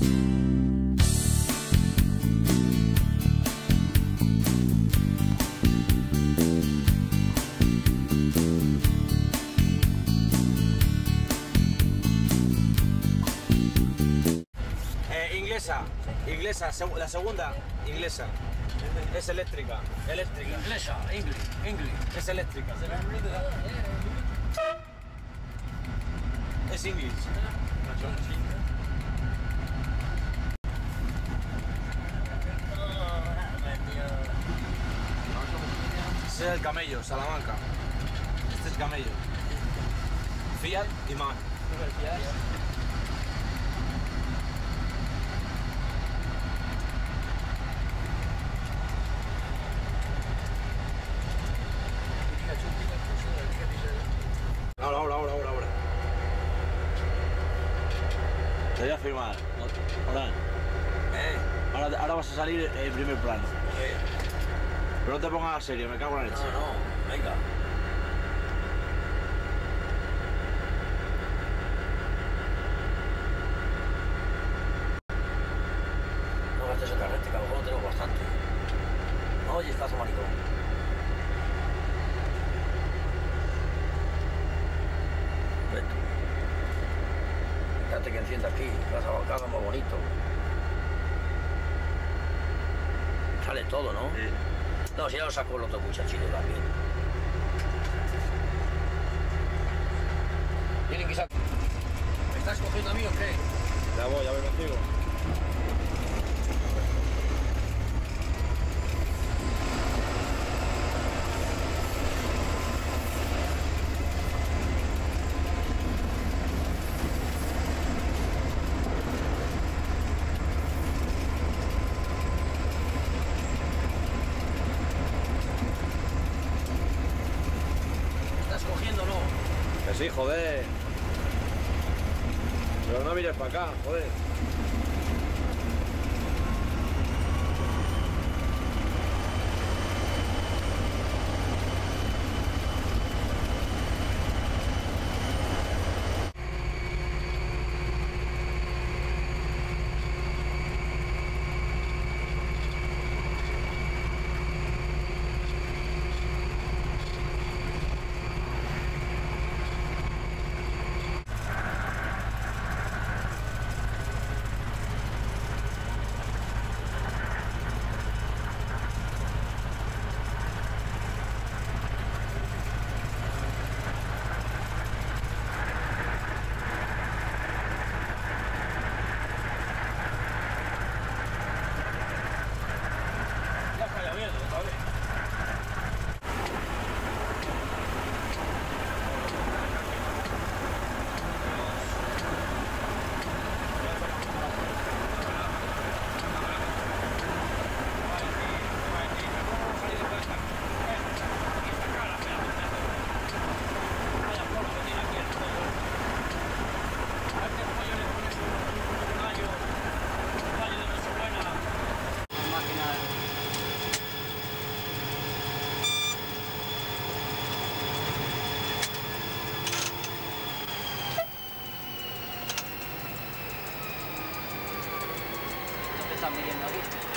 Inglesa, la segunda, inglesa. Es eléctrica, Inglesa, English. es eléctrica. Es English. Ese es el camello, Salamanca. Este es camello. Fiat y Mac. Ahora. Te voy a firmar. Ahora vas a salir en primer plano. Pero no te pongas serio, me cago en la leche. No, venga. No gastes otra red, que a lo mejor no tenemos bastante. No, oye, estás maricón. Fíjate que encienda aquí, las abacadas muy bonito. Sale todo, ¿no? Sí. No, si ya lo sacó el otro muchachito también. Tienen que sacar. ¿Me estás cogiendo a mí o qué? Ya voy contigo. Que sí, joder. Pero no mires para acá, joder. ¿Qué están midiendo aquí?